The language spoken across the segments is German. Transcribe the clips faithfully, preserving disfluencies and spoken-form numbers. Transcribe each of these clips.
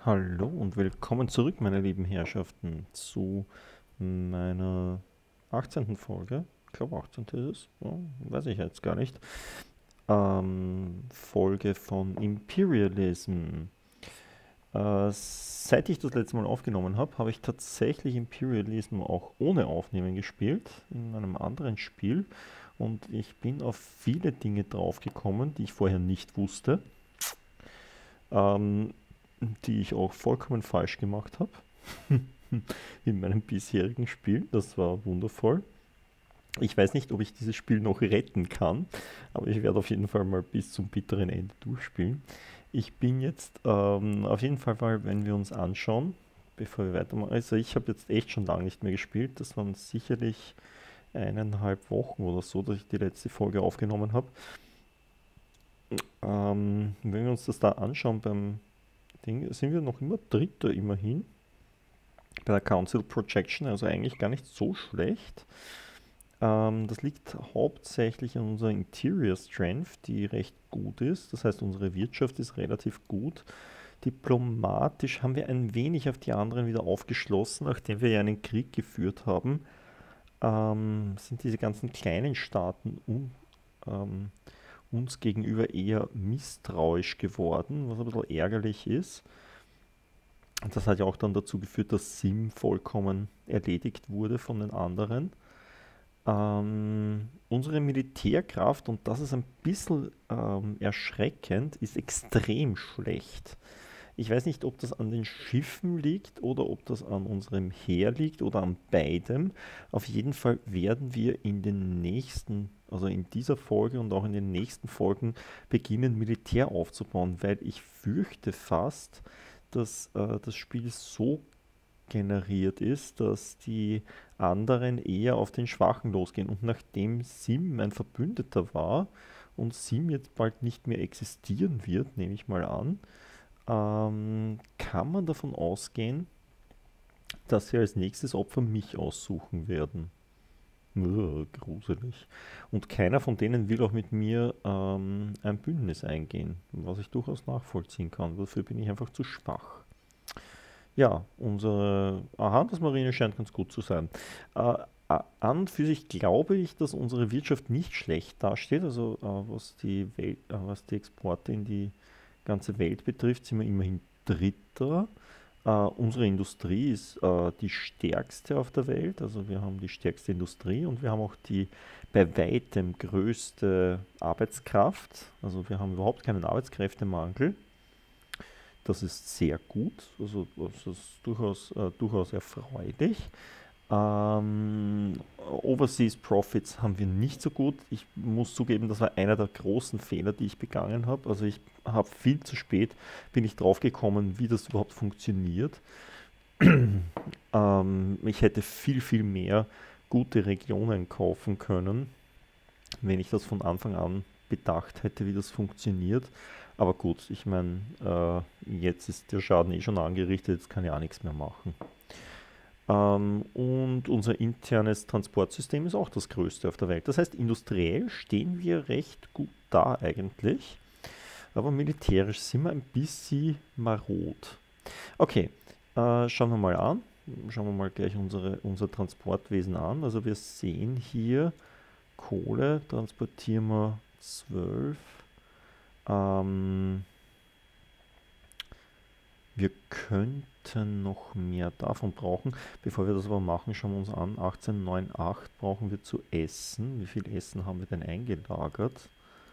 Hallo und willkommen zurück, meine lieben Herrschaften, zu meiner achtzehnten Folge. Ich glaube, achtzehnte ist es. Ja, weiß ich jetzt gar nicht. Ähm, Folge von Imperialism. Äh, seit ich das letzte Mal aufgenommen habe, habe ich tatsächlich Imperialism auch ohne Aufnehmen gespielt, in einem anderen Spiel. Und ich bin auf viele Dinge draufgekommen, die ich vorher nicht wusste, ähm, die ich auch vollkommen falsch gemacht habe. In meinem bisherigen Spiel. Das war wundervoll. Ich weiß nicht, ob ich dieses Spiel noch retten kann, aber ich werde auf jeden Fall mal bis zum bitteren Ende durchspielen. Ich bin jetzt ähm, auf jeden Fall mal, wenn wir uns anschauen, bevor wir weitermachen. Also ich habe jetzt echt schon lange nicht mehr gespielt. Das waren sicherlich eineinhalb Wochen oder so, dass ich die letzte Folge aufgenommen habe. Ähm, wenn wir uns das da anschauen beim Ding, sind wir noch immer Dritter immerhin bei der Council Projection, also eigentlich gar nicht so schlecht. Ähm, das liegt hauptsächlich an unserer Interior Strength, die recht gut ist. Das heißt, unsere Wirtschaft ist relativ gut. Diplomatisch haben wir ein wenig auf die anderen wieder aufgeschlossen, nachdem wir ja einen Krieg geführt haben. Ähm, sind diese ganzen kleinen Staaten un, ähm, uns gegenüber eher misstrauisch geworden, was ein bisschen ärgerlich ist. Und das hat ja auch dann dazu geführt, dass Sim vollkommen erledigt wurde von den anderen. Ähm, unsere Militärkraft, und das ist ein bisschen ähm, erschreckend, ist extrem schlecht. Ich weiß nicht, ob das an den Schiffen liegt oder ob das an unserem Heer liegt oder an beidem. Auf jeden Fall werden wir in den nächsten, also in dieser Folge und auch in den nächsten Folgen beginnen, Militär aufzubauen, weil ich fürchte fast, dass äh, das Spiel so generiert ist, dass die anderen eher auf den Schwachen losgehen. Und nachdem Sim mein Verbündeter war und Sim jetzt bald nicht mehr existieren wird, nehme ich mal an, ähm, kann man davon ausgehen, dass sie als nächstes Opfer mich aussuchen werden. Uah, gruselig. Und keiner von denen will auch mit mir ähm, ein Bündnis eingehen, was ich durchaus nachvollziehen kann. Dafür bin ich einfach zu schwach. Ja, unsere Handelsmarine scheint ganz gut zu sein. Äh, a- an und für sich glaube ich, dass unsere Wirtschaft nicht schlecht dasteht. Also äh, was die Welt, äh, was die Exporte in die ganze Welt betrifft, sind wir immerhin Dritter. Äh, unsere Industrie ist äh, die stärkste auf der Welt. Also wir haben die stärkste Industrie und wir haben auch die bei weitem größte Arbeitskraft. Also wir haben überhaupt keinen Arbeitskräftemangel. Das ist sehr gut, also das ist durchaus, äh, durchaus erfreulich. Ähm, Overseas Profits haben wir nicht so gut. Ich muss zugeben, das war einer der großen Fehler, die ich begangen habe. Also ich habe viel zu spät, bin ich drauf gekommen, wie das überhaupt funktioniert. Ähm, ich hätte viel, viel mehr gute Regionen kaufen können, wenn ich das von Anfang an bedacht hätte, wie das funktioniert. Aber gut, ich meine, äh, jetzt ist der Schaden eh schon angerichtet, jetzt kann ich auch nichts mehr machen. Ähm, und unser internes Transportsystem ist auch das größte auf der Welt. Das heißt, industriell stehen wir recht gut da eigentlich, aber militärisch sind wir ein bisschen marod. Okay, äh, schauen wir mal an. Schauen wir mal gleich unsere, unser Transportwesen an. Also wir sehen hier Kohle, transportieren wir zwölf. Ähm, Wir könnten noch mehr davon brauchen. Bevor wir das aber machen, schauen wir uns an. achtzehn Komma acht brauchen wir zu essen. Wie viel Essen haben wir denn eingelagert?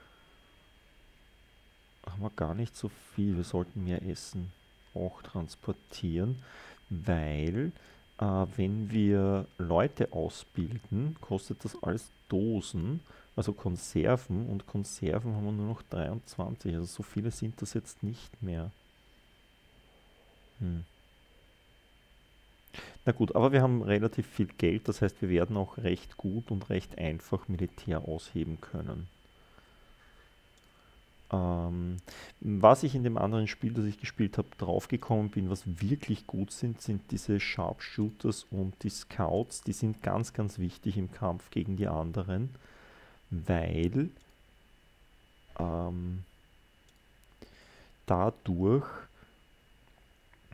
Haben wir gar nicht so viel. Wir sollten mehr Essen auch transportieren, weil äh, wenn wir Leute ausbilden, kostet das alles Dosen, also Konserven. Und Konserven haben wir nur noch dreiundzwanzig. Also so viele sind das jetzt nicht mehr. Hm. Na gut, aber wir haben relativ viel Geld, das heißt, wir werden auch recht gut und recht einfach Militär ausheben können. Ähm, was ich in dem anderen Spiel, das ich gespielt habe, draufgekommen bin, was wirklich gut sind, sind diese Sharpshooters und die Scouts. Die sind ganz, ganz wichtig im Kampf gegen die anderen, weil ähm, dadurch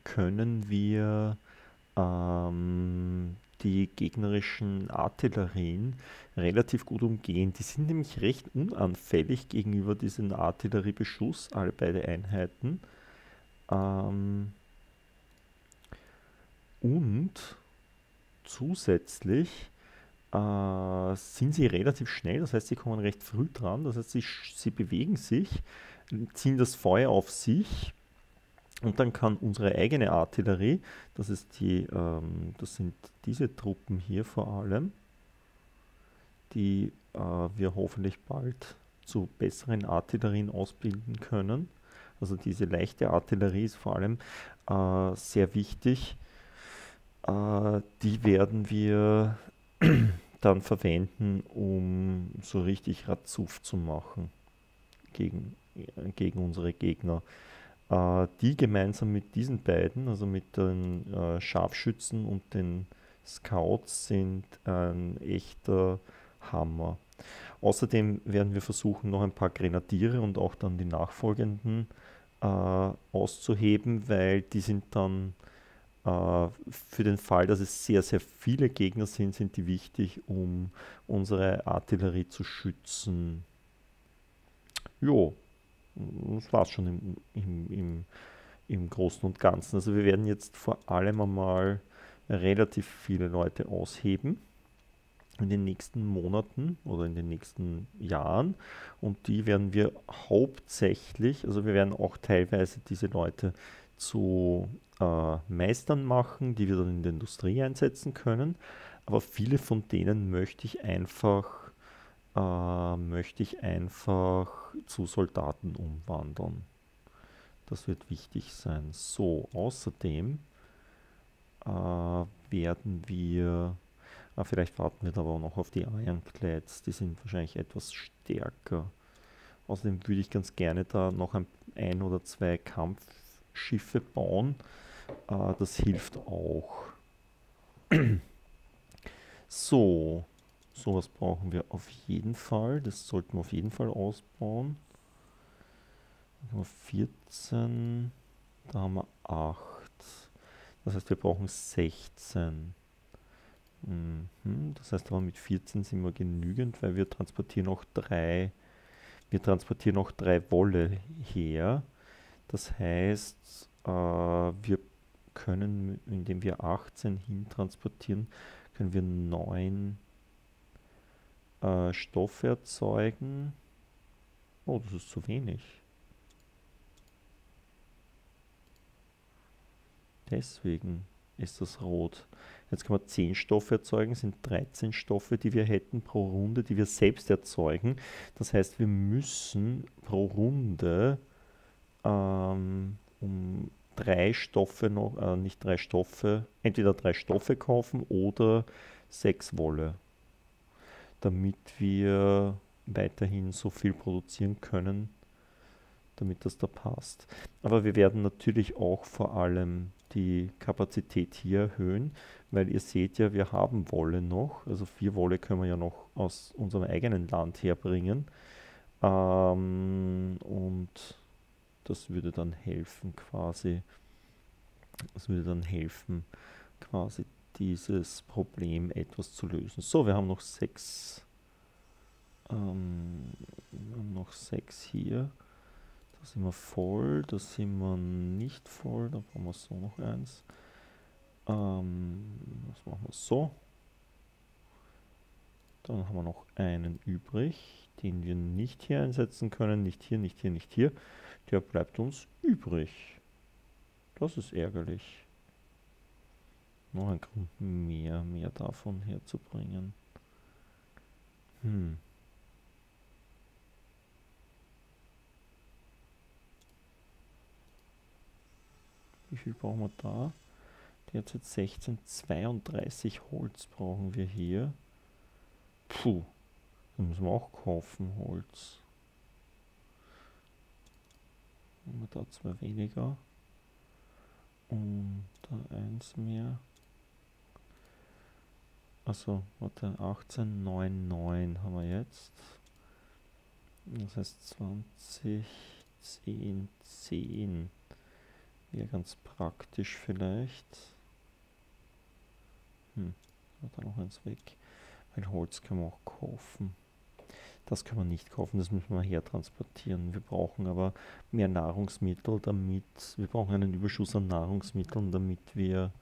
können wir ähm, die gegnerischen Artillerien relativ gut umgehen. Die sind nämlich recht unanfällig gegenüber diesem Artilleriebeschuss, alle beide Einheiten. Ähm, und zusätzlich äh, sind sie relativ schnell, das heißt, sie kommen recht früh dran, das heißt, sie, sie bewegen sich, ziehen das Feuer auf sich und dann kann unsere eigene Artillerie, das ist die, ähm, das sind diese Truppen hier vor allem, die äh, wir hoffentlich bald zu besseren Artillerien ausbilden können. Also diese leichte Artillerie ist vor allem äh, sehr wichtig. Äh, die werden wir dann verwenden, um so richtig Ratzuf zu machen gegen, äh, gegen unsere Gegner. Äh, die gemeinsam mit diesen beiden, also mit den äh, Scharfschützen und den Scouts, sind ein echter Hammer. Außerdem werden wir versuchen, noch ein paar Grenadiere und auch dann die nachfolgenden äh, auszuheben, weil die sind dann äh, für den Fall, dass es sehr, sehr viele Gegner sind, sind die wichtig, um unsere Artillerie zu schützen. Jo, das war's schon im, im, im, im Großen und Ganzen. Also wir werden jetzt vor allem einmal relativ viele Leute ausheben in den nächsten Monaten oder in den nächsten Jahren und die werden wir hauptsächlich, also wir werden auch teilweise diese Leute zu äh, Meistern machen, die wir dann in der Industrie einsetzen können, aber viele von denen möchte ich einfach äh, möchte ich einfach zu Soldaten umwandeln. Das wird wichtig sein. So, außerdem äh, werden wir Ah, vielleicht warten wir da aber auch noch auf die Ironclads, die sind wahrscheinlich etwas stärker. Außerdem würde ich ganz gerne da noch ein, ein oder zwei Kampfschiffe bauen. Äh, das hilft auch. So, sowas brauchen wir auf jeden Fall. Das sollten wir auf jeden Fall ausbauen. Dann haben wir vierzehn, da haben wir acht. Das heißt, wir brauchen sechzehn. Mhm. Das heißt aber mit vierzehn sind wir genügend, weil wir transportieren auch drei, wir transportieren auch drei Wolle her. Das heißt, äh, wir können, indem wir achtzehn hin transportieren, können wir neun äh, Stoffe erzeugen. Oh, das ist zu wenig. Deswegen ist das rot. Jetzt können wir zehn Stoffe erzeugen, sind dreizehn Stoffe, die wir hätten pro Runde, die wir selbst erzeugen. Das heißt, wir müssen pro Runde ähm, um drei Stoffe noch, äh, nicht drei Stoffe, entweder drei Stoffe kaufen oder sechs Wolle, damit wir weiterhin so viel produzieren können, damit das da passt. Aber wir werden natürlich auch vor allem die Kapazität hier erhöhen, weil ihr seht ja, wir haben Wolle noch, also vier Wolle können wir ja noch aus unserem eigenen Land herbringen. Ähm, und das würde dann helfen quasi, das würde dann helfen quasi dieses Problem etwas zu lösen. So, wir haben noch sechs, ähm, wir haben noch sechs hier. Da sind wir voll, da sind wir nicht voll, da brauchen wir so noch eins. Ähm, das machen wir so. Dann haben wir noch einen übrig, den wir nicht hier einsetzen können, nicht hier, nicht hier, nicht hier. Der bleibt uns übrig. Das ist ärgerlich. Noch ein Grund mehr, mehr davon herzubringen. Hm. Wie viel brauchen wir da? Derzeit sechzehn, zweiunddreißig Holz brauchen wir hier. Puh, da müssen wir auch kaufen, Holz. Haben wir da zwei weniger. Und da eins mehr. Also, warte, achtzehn, neun, neun haben wir jetzt. Das heißt zwanzig, zehn, zehn. Wäre ganz praktisch vielleicht. Hm, da noch eins weg. Weil Holz können wir auch kaufen. Das können wir nicht kaufen, das müssen wir hertransportieren. Wir brauchen aber mehr Nahrungsmittel, damit wir brauchen einen Überschuss an Nahrungsmitteln, damit wir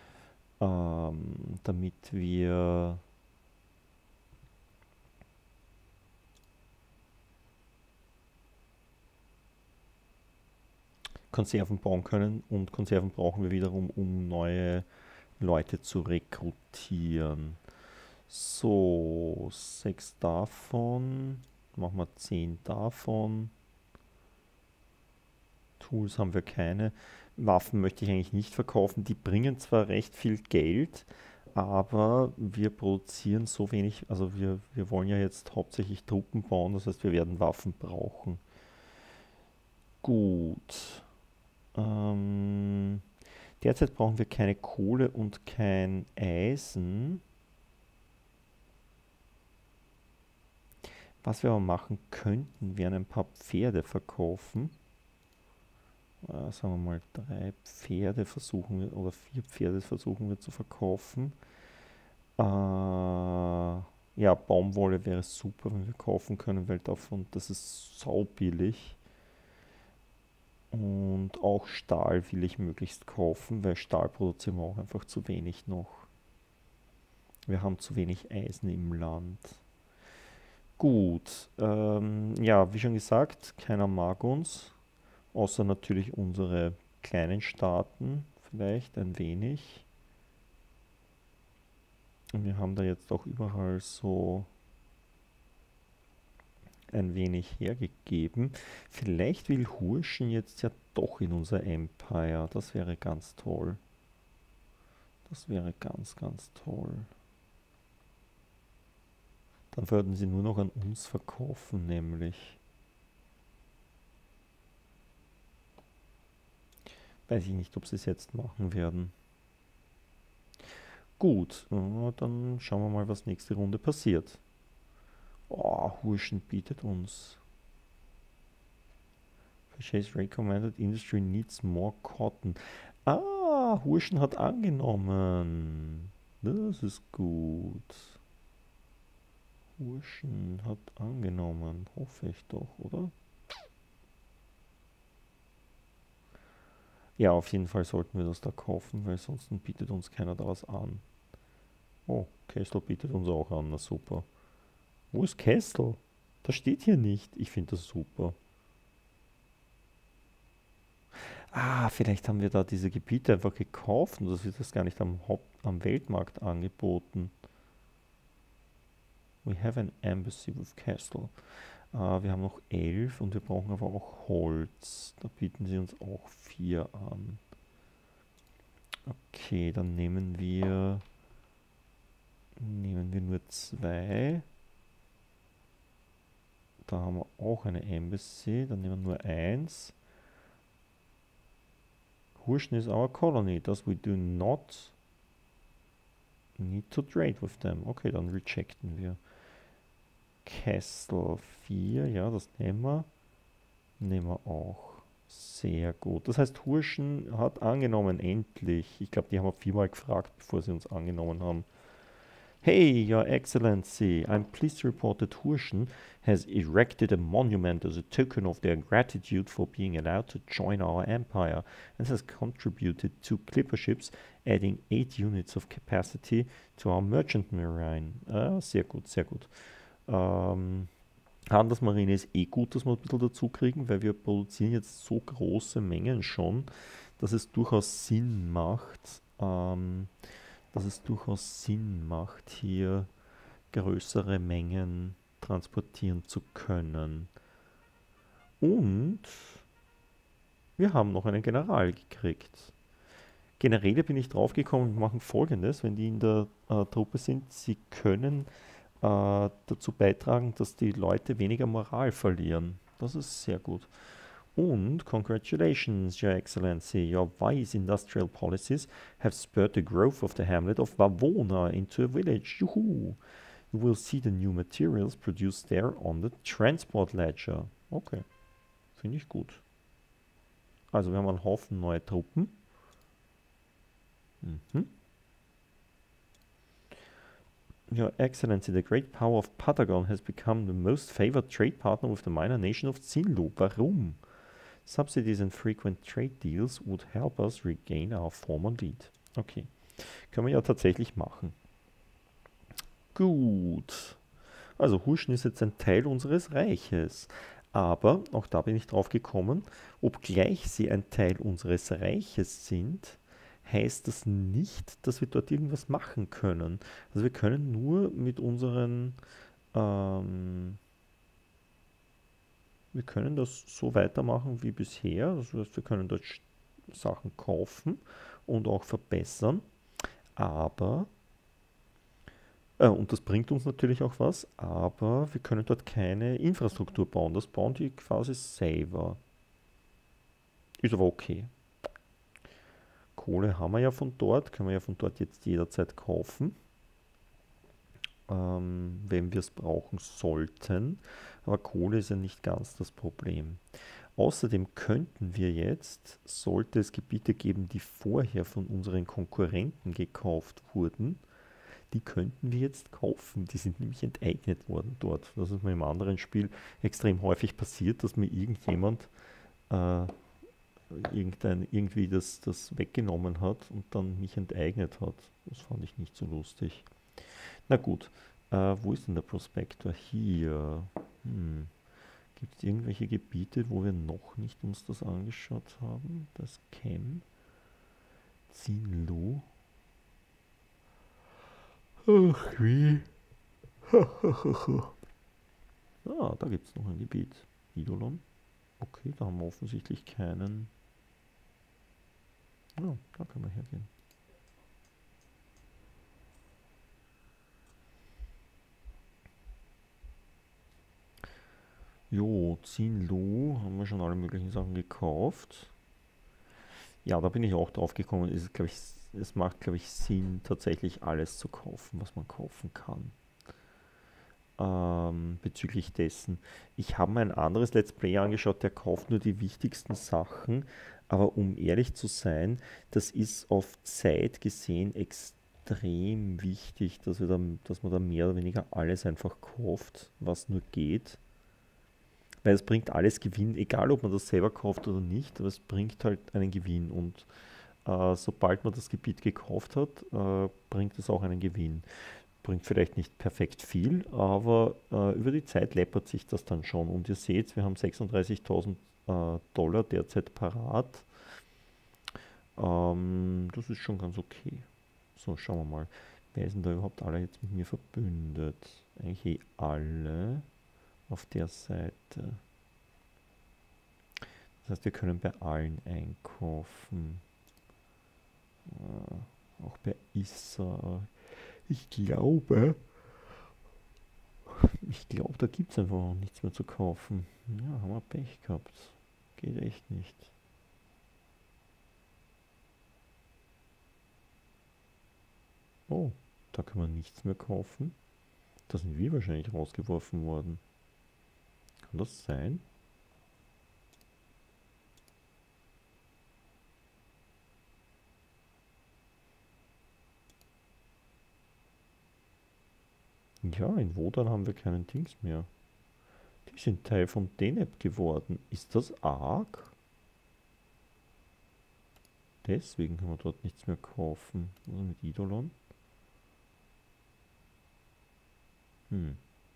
ähm, damit wir Konserven bauen können, und Konserven brauchen wir wiederum, um neue Leute zu rekrutieren. So, sechs davon, machen wir zehn davon. Tools haben wir keine. Waffen möchte ich eigentlich nicht verkaufen. Die bringen zwar recht viel Geld, aber wir produzieren so wenig. Also wir, wir wollen ja jetzt hauptsächlich Truppen bauen, das heißt, wir werden Waffen brauchen. Gut. Ähm, derzeit brauchen wir keine Kohle und kein Eisen. Was wir aber machen könnten, wären ein paar Pferde verkaufen. Äh, sagen wir mal drei Pferde versuchen wir, oder vier Pferde versuchen wir zu verkaufen. Äh, ja, Baumwolle wäre super, wenn wir kaufen können, weil davon, das ist saubillig. Und auch Stahl will ich möglichst kaufen, weil Stahl produzieren wir auch einfach zu wenig noch. Wir haben zu wenig Eisen im Land. Gut, ähm, ja, wie schon gesagt, keiner mag uns, außer natürlich unsere kleinen Staaten, vielleicht ein wenig. Und wir haben da jetzt auch überall so ein wenig hergegeben. Vielleicht will Hurschen jetzt ja doch in unser Empire. Das wäre ganz toll. Das wäre ganz, ganz toll. Dann würden sie nur noch an uns verkaufen, nämlich. Weiß ich nicht, ob sie es jetzt machen werden. Gut, äh, dann schauen wir mal, was nächste Runde passiert. Oh, Hurschen bietet uns. Purchase recommended industry needs more cotton. Ah, Hurschen hat angenommen. Das ist gut. Hurschen hat angenommen. Hoffe ich doch, oder? Ja, auf jeden Fall sollten wir das da kaufen, weil sonst bietet uns keiner da was an. Oh, Kessel bietet uns auch an. Na super. Wo ist Kessel? Das steht hier nicht. Ich finde das super. Ah, vielleicht haben wir da diese Gebiete einfach gekauft und das wird das gar nicht am, Haupt am Weltmarkt angeboten. We have an embassy with Castle. Uh, wir haben noch elf und wir brauchen aber auch Holz. Da bieten sie uns auch vier an. Okay, dann nehmen wir nehmen wir nur zwei. Da haben wir auch eine Embassy. Dann nehmen wir nur eins. Hurschen is our colony. Thus we do not need to trade with them. Okay, dann rejecten wir. Castle vier, ja, das nehmen wir. Nehmen wir auch. Sehr gut. Das heißt, Hurschen hat angenommen, endlich. Ich glaube, die haben wir viermal gefragt, bevor sie uns angenommen haben. Hey, Your Excellency, I'm pleased to report that Hurschen has erected a monument as a token of their gratitude for being allowed to join our empire and has contributed two clipper ships, adding eight units of capacity to our merchant marine. Ah, sehr gut, sehr gut. Ähm, Handelsmarine ist eh gut, dass wir ein bisschen dazu kriegen, weil wir produzieren jetzt so große Mengen schon, dass es durchaus Sinn macht, ähm, dass es durchaus Sinn macht, hier größere Mengen transportieren zu können. Und wir haben noch einen General gekriegt. Generäle bin ich draufgekommen und machen folgendes, wenn die in der äh, Truppe sind, sie können äh, dazu beitragen, dass die Leute weniger Moral verlieren. Das ist sehr gut. Und congratulations, Your Excellency, your wise industrial policies have spurred the growth of the hamlet of Wavona into a village. Juhu! You will see the new materials produced there on the transport ledger. Okay, finde ich gut. Also wir haben einen Haufen neue Truppen. Mhm. Your Excellency, the great power of Patagon has become the most favored trade partner with the minor nation of Zinlu. Warum? Subsidies and frequent trade deals would help us regain our former lead. Okay, können wir ja tatsächlich machen. Gut. Also Huschen ist jetzt ein Teil unseres Reiches. Aber, auch da bin ich drauf gekommen, obgleich sie ein Teil unseres Reiches sind, heißt das nicht, dass wir dort irgendwas machen können. Also wir können nur mit unseren, ähm, wir können das so weitermachen wie bisher. Das heißt, wir können dort Sachen kaufen und auch verbessern. Aber Äh, und das bringt uns natürlich auch was, aber wir können dort keine Infrastruktur bauen. Das bauen die quasi selber. Ist aber okay. Kohle haben wir ja von dort, können wir ja von dort jetzt jederzeit kaufen, ähm, wenn wir es brauchen sollten. Aber Kohle ist ja nicht ganz das Problem. Außerdem könnten wir jetzt, sollte es Gebiete geben, die vorher von unseren Konkurrenten gekauft wurden, die könnten wir jetzt kaufen. Die sind nämlich enteignet worden dort. Das ist mir im anderen Spiel extrem häufig passiert, dass mir irgendjemand äh, irgendein, irgendwie das, das weggenommen hat und dann mich enteignet hat. Das fand ich nicht so lustig. Na gut, äh, wo ist denn der Prospektor? Hier. Hm. Gibt es irgendwelche Gebiete, wo wir noch nicht uns das angeschaut haben? Das Chem, Zinlu. Ach wie. Ah, da gibt es noch ein Gebiet. Idolon. Okay, da haben wir offensichtlich keinen. Ja, da können wir hergehen. Jo, Zinlu, haben wir schon alle möglichen Sachen gekauft. Ja, da bin ich auch drauf gekommen. Es, glaub ich, es macht, glaube ich, Sinn, tatsächlich alles zu kaufen, was man kaufen kann. Ähm, bezüglich dessen. Ich habe mir ein anderes Let's Play angeschaut, der kauft nur die wichtigsten Sachen, aber um ehrlich zu sein, das ist auf Zeit gesehen extrem wichtig, dass, wir da, dass man da mehr oder weniger alles einfach kauft, was nur geht. Weil es bringt alles Gewinn, egal ob man das selber kauft oder nicht, aber es bringt halt einen Gewinn und äh, sobald man das Gebiet gekauft hat, äh, bringt es auch einen Gewinn. Bringt vielleicht nicht perfekt viel, aber äh, über die Zeit läppert sich das dann schon. Und ihr seht, wir haben sechsunddreißigtausend äh, Dollar derzeit parat. Ähm, das ist schon ganz okay. So, schauen wir mal. Wer sind da überhaupt alle jetzt mit mir verbündet? Eigentlich eh alle auf der Seite. Das heißt, wir können bei allen einkaufen. Äh, auch bei Issa. Ich glaube, ich glaube, da gibt es einfach noch nichts mehr zu kaufen. Ja, haben wir Pech gehabt. Geht echt nicht. Oh, da kann man nichts mehr kaufen. Da sind wir wahrscheinlich rausgeworfen worden. Kann das sein? Ja, in Wodan haben wir keinen Dings mehr. Die sind Teil von Deneb geworden. Ist das arg? Deswegen können wir dort nichts mehr kaufen. Also mit Idolon. Hm.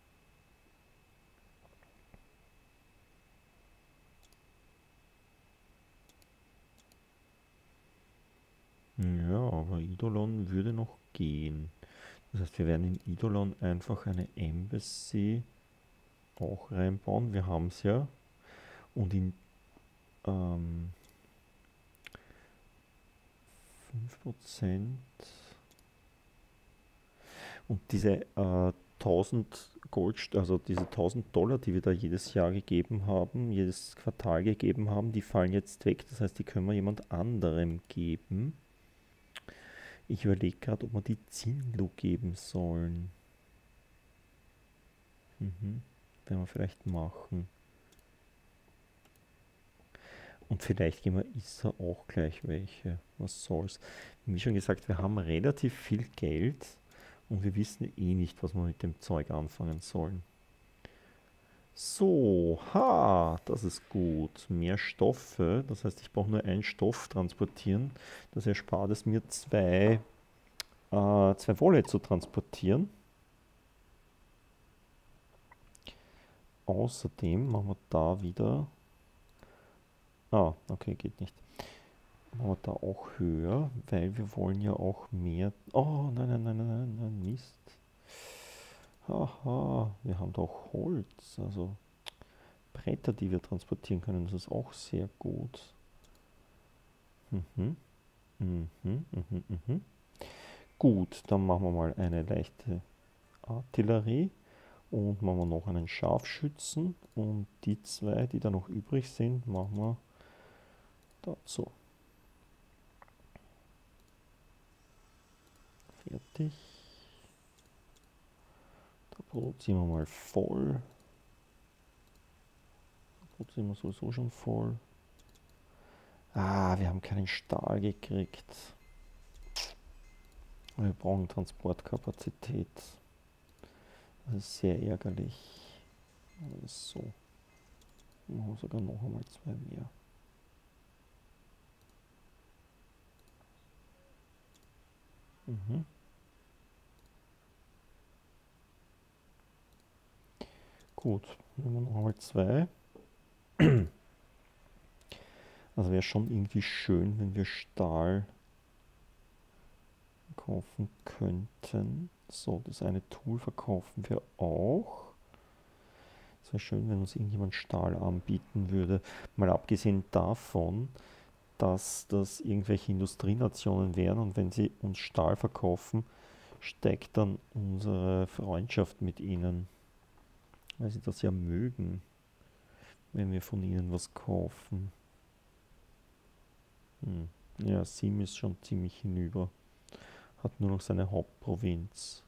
Ja, aber Idolon würde noch gehen. Das heißt, wir werden in Idolon einfach eine Embassy auch reinbauen. Wir haben es ja. Und in ähm, fünf Prozent. Und diese äh, tausend Gold, also diese tausend Dollar, die wir da jedes Jahr gegeben haben, jedes Quartal gegeben haben, die fallen jetzt weg. Das heißt, die können wir jemand anderem geben. Ich überlege gerade, ob wir die Zinlu geben sollen. Mhm. Werden wir vielleicht machen. Und vielleicht geben wir Issa auch gleich welche. Was soll's. Wie schon gesagt, wir haben relativ viel Geld und wir wissen eh nicht, was wir mit dem Zeug anfangen sollen. So, ha, das ist gut. Mehr Stoffe, das heißt, ich brauche nur einen Stoff transportieren. Das erspart es mir zwei, äh, zwei Wolle zu transportieren. Außerdem machen wir da wieder. Ah, okay, geht nicht. Machen wir da auch höher, weil wir wollen ja auch mehr. Oh, nein, nein, nein, nein, nein, nein, Mist. Haha, wir haben doch Holz, also Bretter, die wir transportieren können. Das ist auch sehr gut. Mhm, mhm, mhm, mhm, mhm. Gut, dann machen wir mal eine leichte Artillerie und machen wir noch einen Scharfschützen und die zwei, die da noch übrig sind, machen wir dazu. Fertig. Da produzieren wir mal voll. Da produzieren wir sowieso schon voll. Ah, wir haben keinen Stahl gekriegt. Wir brauchen Transportkapazität. Das ist sehr ärgerlich. Das ist so. Machen wir sogar noch einmal zwei mehr. Mhm. Gut, nehmen wir noch einmal zwei. Also wäre schon irgendwie schön, wenn wir Stahl kaufen könnten. So, das eine Tool verkaufen wir auch. Es wäre schön, wenn uns irgendjemand Stahl anbieten würde. Mal abgesehen davon, dass das irgendwelche Industrienationen wären und wenn sie uns Stahl verkaufen, steigt dann unsere Freundschaft mit ihnen. Weil sie das ja mögen, wenn wir von ihnen was kaufen. Hm. Ja, Sim ist schon ziemlich hinüber. Hat nur noch seine Hauptprovinz.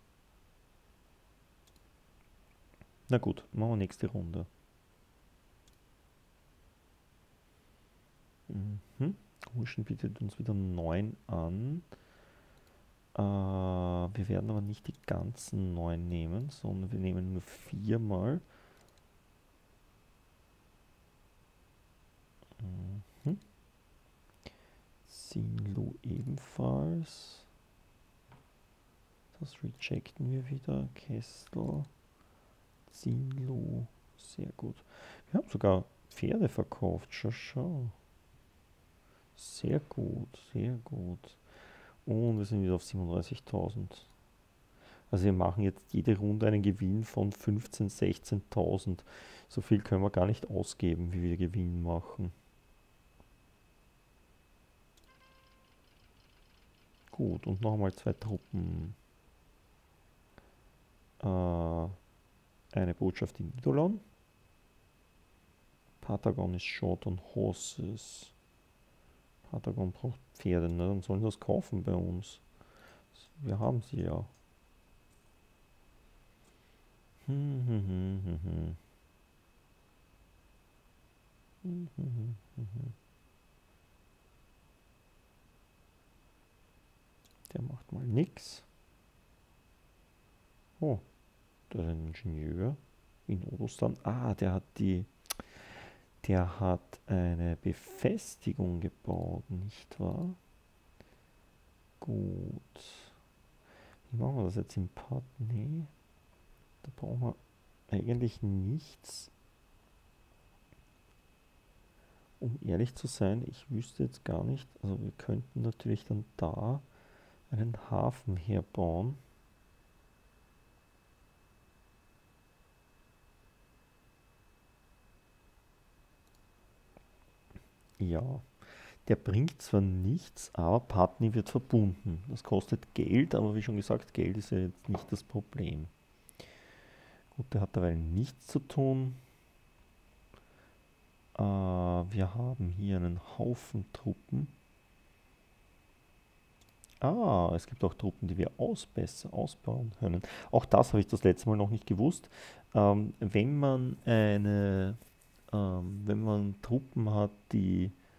Na gut, machen wir nächste Runde. Mhm. Huschen bietet uns wieder neun an. Äh, wir werden aber nicht die ganzen neun nehmen, sondern wir nehmen nur viermal. Mhm. Sinlu ebenfalls. Das rejecten wir wieder. Kestel. Sinlu. Sehr gut. Wir haben sogar Pferde verkauft. Schau, schau. Sehr gut, sehr gut. Und wir sind wieder auf siebenunddreißigtausend. Also wir machen jetzt jede Runde einen Gewinn von fünfzehntausend, sechzehntausend. So viel können wir gar nicht ausgeben, wie wir Gewinn machen. Gut, und nochmal zwei Truppen. Äh, eine Botschaft in Idolon. Patagon ist Short on Horses. Patagon braucht Pferde, ne? Dann sollen sie das kaufen bei uns. Wir haben sie ja. Hm, hm, hm, hm, hm. Hm, hm, hm, hm, hm. Der macht mal nix. Oh, da ist ein Ingenieur in Odostan. Ah, der hat die. Der hat eine Befestigung gebaut, nicht wahr? Gut. Wie machen wir das jetzt im Part? Nee. Da brauchen wir eigentlich nichts. Um ehrlich zu sein, ich wüsste jetzt gar nicht. Also wir könnten natürlich dann da einen Hafen herbauen. Ja, der bringt zwar nichts, aber Patni wird verbunden. Das kostet Geld, aber wie schon gesagt, Geld ist ja jetzt nicht das Problem. Gut, der hat dabei nichts zu tun. Äh, wir haben hier einen Haufen Truppen. Ah, es gibt auch Truppen, die wir ausbess- ausbauen können. Auch das habe ich das letzte Mal noch nicht gewusst. Ähm, wenn man eine, ähm, wenn man Truppen hat, die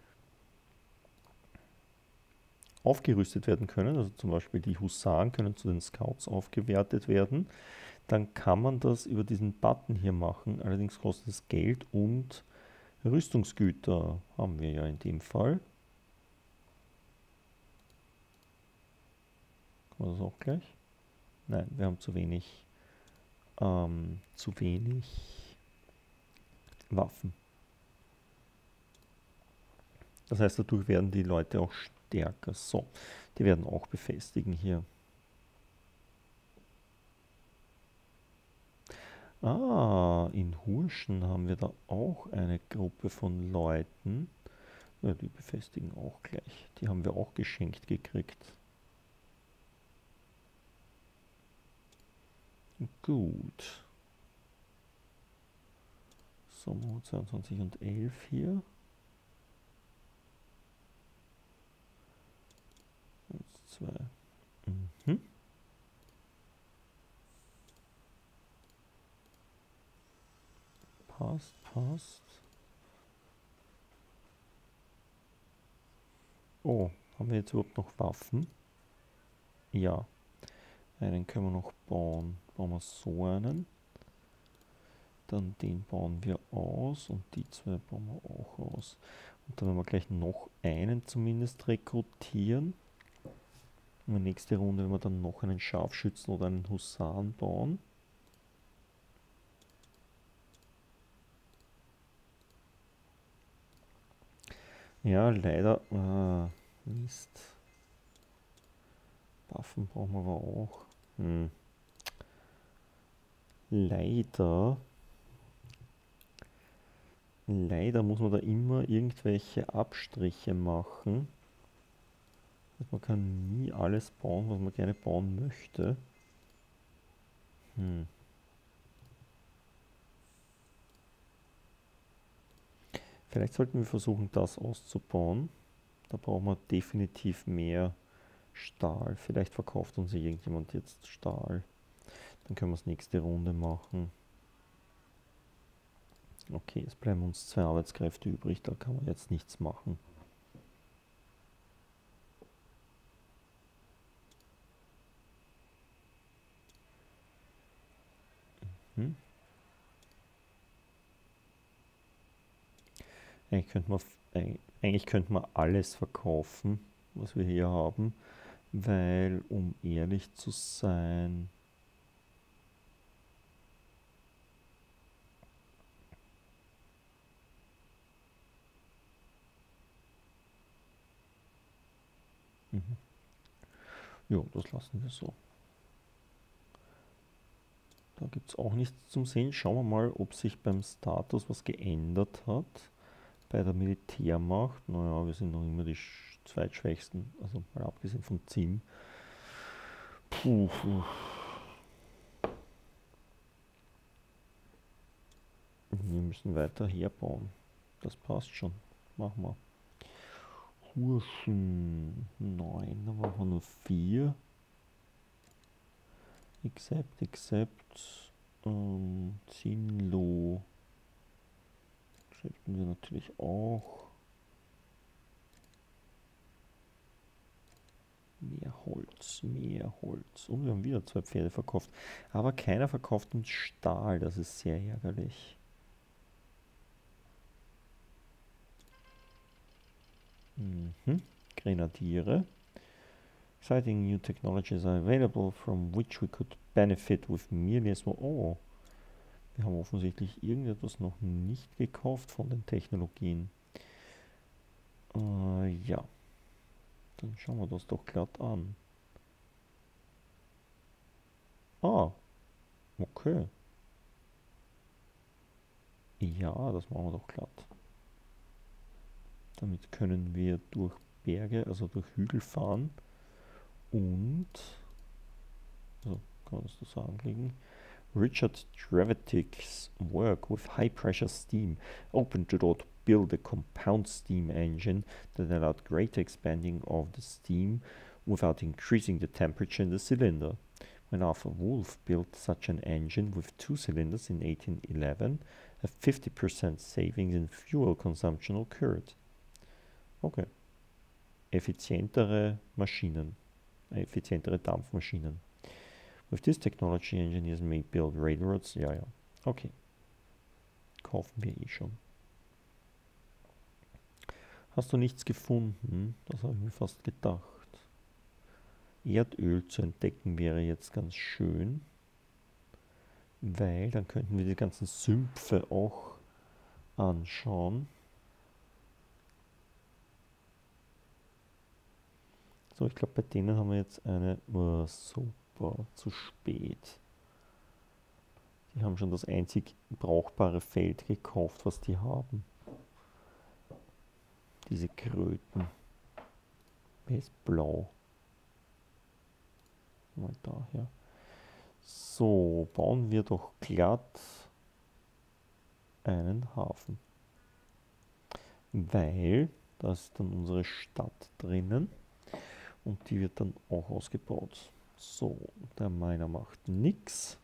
aufgerüstet werden können, also zum Beispiel die Husaren können zu den Scouts aufgewertet werden, dann kann man das über diesen Button hier machen. Allerdings kostet es Geld und Rüstungsgüter haben wir ja in dem Fall. Kann man das auch gleich? Nein, wir haben zu wenig, ähm, zu wenig Waffen. Das heißt, dadurch werden die Leute auch stärker. So, die werden auch befestigen hier. Ah, in Hurschen haben wir da auch eine Gruppe von Leuten. Ja, die befestigen auch gleich. Die haben wir auch geschenkt gekriegt. Gut. So, zweiundzwanzig und elf hier. eins, zwei. Mhm. Passt, passt. Oh, haben wir jetzt überhaupt noch Waffen? Ja. Einen können wir noch bauen. Bauen wir so einen. Dann den bauen wir aus und die zwei bauen wir auch aus. Und dann werden wir gleich noch einen zumindest rekrutieren. Und in der nächsten Runde werden wir dann noch einen Scharfschützen oder einen Husaren bauen. Ja, leider. Ah, Mist. Waffen brauchen wir aber auch. Hm. Leider. Leider muss man da immer irgendwelche Abstriche machen. Man kann nie alles bauen, was man gerne bauen möchte. Hm. Vielleicht sollten wir versuchen, das auszubauen. Da brauchen wir definitiv mehr Stahl. Vielleicht verkauft uns irgendjemand jetzt Stahl. Dann können wir es nächste Runde machen. Okay, es bleiben uns zwei Arbeitskräfte übrig, da kann man jetzt nichts machen. Hm? Eigentlich könnte man, eigentlich könnte man alles verkaufen, was wir hier haben, weil, um ehrlich zu sein, mhm. Ja, das lassen wir so. Da gibt es auch nichts zum Sehen. Schauen wir mal, ob sich beim Status was geändert hat. Bei der Militärmacht, naja, wir sind noch immer die zweitschwächsten, also mal abgesehen von Zim. Puh, puh. Wir müssen weiter herbauen. Das passt schon. Machen wir. Hurschen neun, da machen wir nur vier. Accept, accept. Ähm, Zinlo. Accepten wir natürlich auch. Mehr Holz, mehr Holz. Und wir haben wieder zwei Pferde verkauft. Aber keiner verkauft uns Stahl, das ist sehr ärgerlich. Mhm. Grenadiere. Exciting new technologies are available from which we could benefit with merely a small... Oh, wir haben offensichtlich irgendetwas noch nicht gekauft von den Technologien. Äh, ja. Dann schauen wir das doch glatt an. Ah, okay. Ja, das machen wir doch glatt. Damit können wir durch Berge, also durch Hügel fahren und, also kann man das so anlegen, Richard Trevithick's work with high-pressure steam opened the door to build a compound steam engine that allowed greater expanding of the steam without increasing the temperature in the cylinder. When Arthur Wolff built such an engine with two cylinders in eighteen eleven, a fifty percent savings in fuel consumption occurred. Okay. effizientere Maschinen, effizientere Dampfmaschinen. With this technology, engineers may build railroads. Ja, ja. Okay. Kaufen wir eh schon. Hast du nichts gefunden? Das habe ich mir fast gedacht. Erdöl zu entdecken wäre jetzt ganz schön, weil dann könnten wir die ganzen Sümpfe auch anschauen. So, ich glaube, bei denen haben wir jetzt eine... Oh, super, zu spät. Die haben schon das einzig brauchbare Feld gekauft, was die haben. Diese Kröten. Wer ist blau? Mal daher. So, bauen wir doch glatt einen Hafen. Weil, da ist dann unsere Stadt drinnen und die wird dann auch ausgebaut. So, der Miner macht nichts.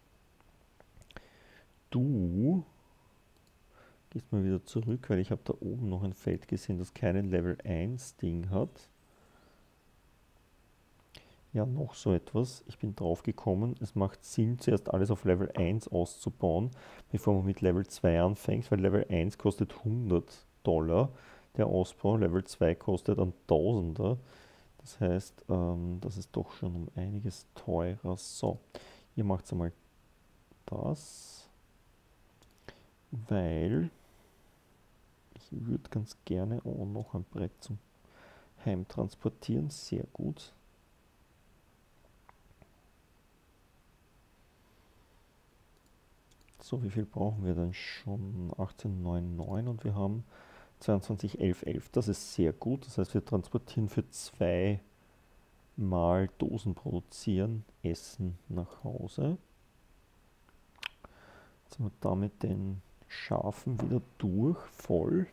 Du gehst mal wieder zurück, weil ich habe da oben noch ein Feld gesehen, das keinen Level eins Ding hat. Ja, noch so etwas. Ich bin drauf gekommen, es macht Sinn, zuerst alles auf Level eins auszubauen, bevor man mit Level zwei anfängt, weil Level eins kostet hundert Dollar. Der Ausbau, Level zwei kostet ein Tausender. Das heißt, ähm, das ist doch schon um einiges teurer. So, ihr macht einmal das, weil ich würde ganz gerne auch noch ein Brett zum Heimtransportieren. Sehr gut. So, wie viel brauchen wir denn schon? achtzehn Komma neunundneunzig und wir haben zweiundzwanzig Komma elf Komma elf. Das ist sehr gut. Das heißt, wir transportieren für zwei Mal Dosen produzieren, Essen nach Hause. Jetzt sind wir damit den Schafen wieder durch, voll.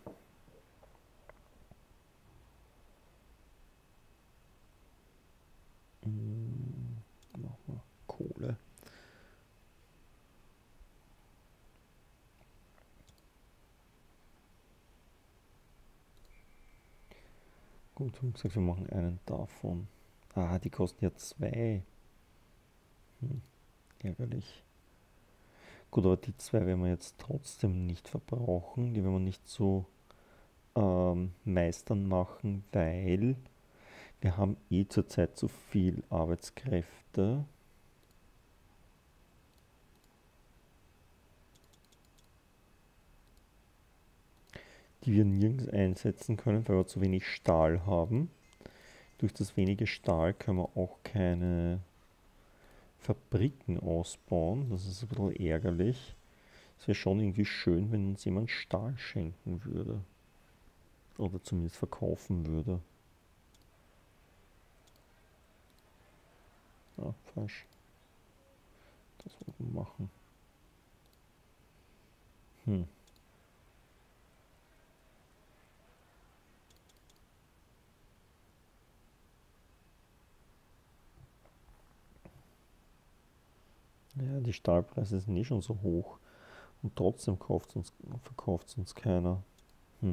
Hm, machen wir Kohle. Gut, wir haben gesagt, wir machen einen davon. Ah, die kosten ja zwei. Hm, ärgerlich. Gut, aber die zwei werden wir jetzt trotzdem nicht verbrauchen. Die werden wir nicht zu ähm, Meistern machen, weil wir haben eh zurzeit zu viel Arbeitskräfte. Die wir nirgends einsetzen können, weil wir zu wenig Stahl haben. Durch das wenige Stahl können wir auch keine Fabriken ausbauen. Das ist ein bisschen ärgerlich. Es wäre schon irgendwie schön, wenn uns jemand Stahl schenken würde. Oder zumindest verkaufen würde. Ah, falsch. Das wollten wir machen. Hm. Ja, die Stahlpreise sind eh schon so hoch. Und trotzdem kauft uns, verkauft es uns keiner. Hm.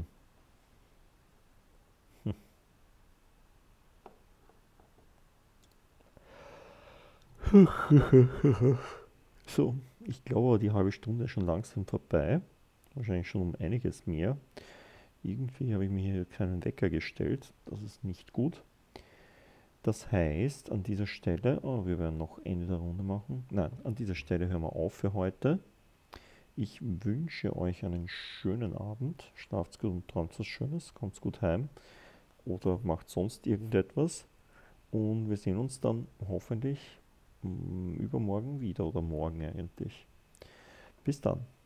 Hm. So, ich glaube, die halbe Stunde ist schon langsam vorbei. Wahrscheinlich schon um einiges mehr. Irgendwie habe ich mir hier keinen Wecker gestellt. Das ist nicht gut. Das heißt, an dieser Stelle, oh, wir werden noch Ende der Runde machen. Nein, an dieser Stelle hören wir auf für heute. Ich wünsche euch einen schönen Abend. Schlaft gut und träumt was Schönes. Kommt gut heim oder macht sonst irgendetwas. Und wir sehen uns dann hoffentlich mh, übermorgen wieder oder morgen eigentlich. Bis dann.